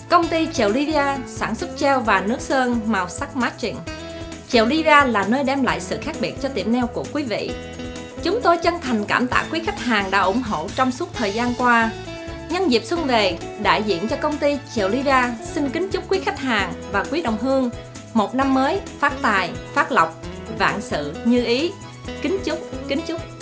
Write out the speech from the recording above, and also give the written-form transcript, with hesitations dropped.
Công ty Chèo Livia sản xuất gel và nước sơn màu sắc matching. Chèo Livia là nơi đem lại sự khác biệt cho tiệm nail của quý vị. Chúng tôi chân thành cảm tạ quý khách hàng đã ủng hộ trong suốt thời gian qua. Nhân dịp xuân về, đại diện cho công ty Chèo Livia xin kính chúc quý khách hàng và quý đồng hương một năm mới phát tài, phát lộc, vạn sự như ý. Kính chúc.